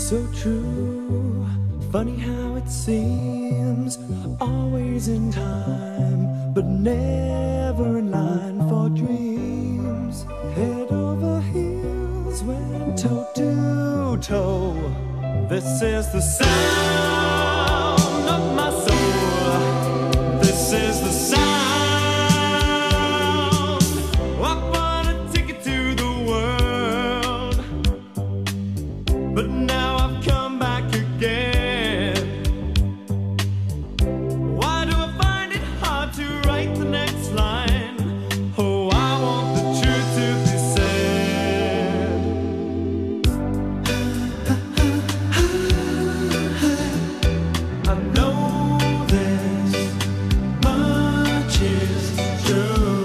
So true, funny how it seems, always in time, but never in line for dreams. Head over heels, went toe to toe. This is the sound of my soul. This is the sound. I bought a ticket to the world, but now I've come back again. Why do I find it hard to write the next line? Oh, I want the truth to be said. I know this much is true.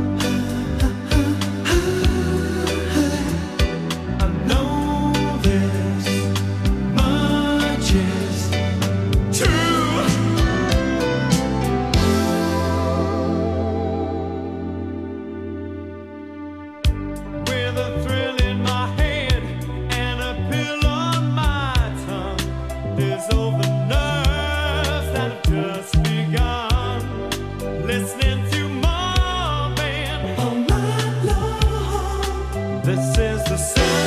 I know this much is true. With a thrill in my head and a pill on my tongue, there's over nerves that have just begun. Listening to Marvin all night long. This is the sound.